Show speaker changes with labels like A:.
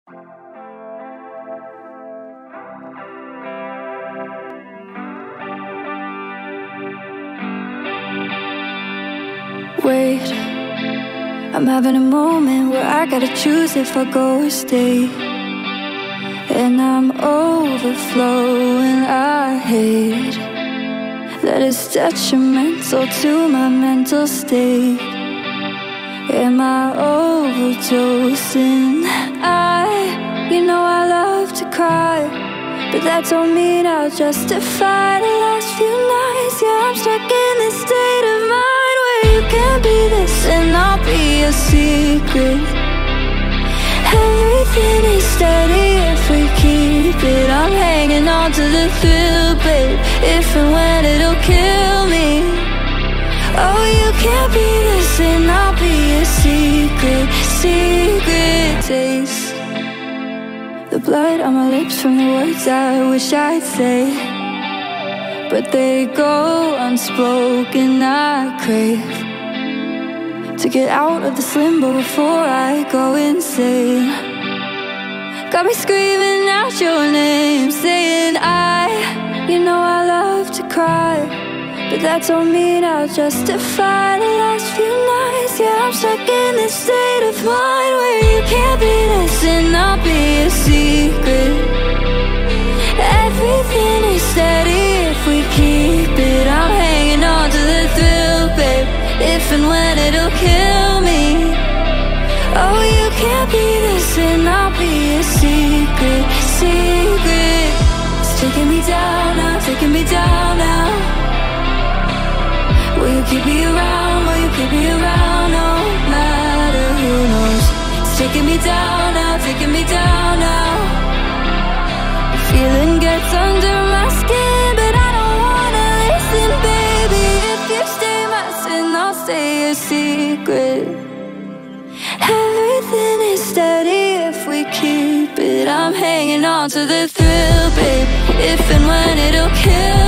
A: Wait, I'm having a moment where I gotta choose if I go or stay. And I'm overflowing, I hate that it's detrimental to my mental state. Am I overdosing? You know I love to cry, but that don't mean I'll justify the last few nights. Yeah, I'm stuck in this state of mind where you can't be this and I'll be a secret. Everything is steady if we keep it. I'm hanging on to the thrill, babe, if and when it'll kill me. Oh, you can't be this and I'll be a secret, secret taste. The blood on my lips from the words I wish I'd say, but they go unspoken. I crave to get out of this limbo before I go insane. Got me screaming out your name, saying you know I love to cry, but that don't mean I'll justify the last few nights. Yeah, I'm stuck in this state of mind where you can't be this and I'll be a secret. Everything is steady if we keep it. I'm hanging on to the thrill, babe, if and when it'll kill me. Oh, you can't be this and I'll be a secret, secret. It's taking me down now, taking me down now. Will you keep me around, will you keep me around, no matter who knows. It's taking me down now, taking me down now. The feeling gets under my skin, but I don't wanna listen, baby. If you stay my sin, I'll stay a secret. Everything is steady if we keep it. I'm hanging on to the thrill, babe, if and when it'll kill